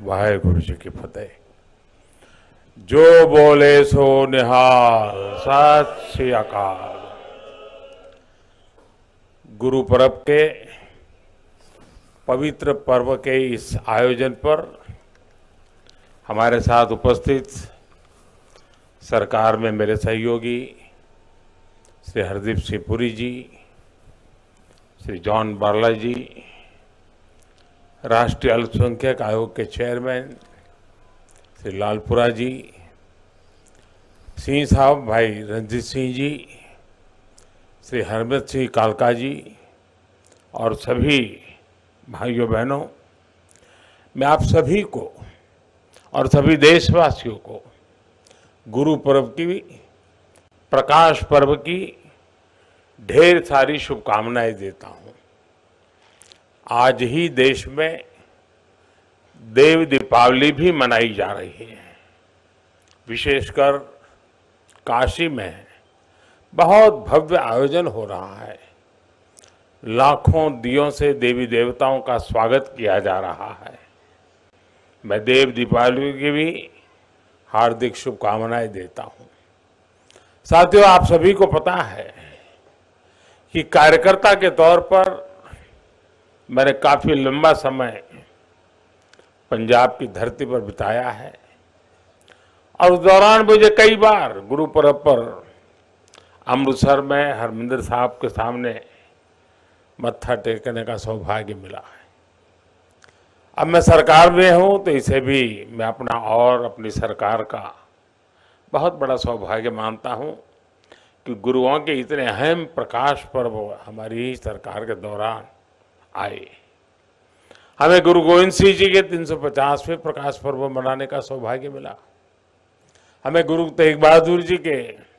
वाहेगुरु जी की फतेह। जो बोले सो निहाल, सत श्री अकाल। गुरु पर्व के पवित्र पर्व के इस आयोजन पर हमारे साथ उपस्थित सरकार में मेरे सहयोगी श्री हरदीप सिंह पुरी जी, श्री जॉन बारला जी, राष्ट्रीय अल्पसंख्यक आयोग के चेयरमैन श्री लालपुरा जी, सिंह साहब भाई रणजीत सिंह जी, श्री हरमित सिंह कालका जी और सभी भाइयों बहनों, मैं आप सभी को और सभी देशवासियों को गुरु पर्व की, प्रकाश पर्व की ढेर सारी शुभकामनाएं देता हूं। आज ही देश में देव दीपावली भी मनाई जा रही है। विशेषकर काशी में बहुत भव्य आयोजन हो रहा है। लाखों दियों से देवी देवताओं का स्वागत किया जा रहा है। मैं देव दीपावली की भी हार्दिक शुभकामनाएं देता हूं। साथियों, आप सभी को पता है कि कार्यकर्ता के तौर पर मैंने काफी लंबा समय पंजाब की धरती पर बिताया है और उस दौरान मुझे कई बार गुरु पर्व पर अमृतसर में हरमिंदर साहब के सामने मत्था टेकने का सौभाग्य मिला है। अब मैं सरकार में हूं तो इसे भी मैं अपना और अपनी सरकार का बहुत बड़ा सौभाग्य मानता हूं कि गुरुओं के इतने अहम प्रकाश पर्व हमारी ही सरकार के दौरान आए। हमें गुरु गोविंद सिंह जी के 350वें प्रकाश पर्व मनाने का सौभाग्य मिला। हमें गुरु तेग बहादुर जी के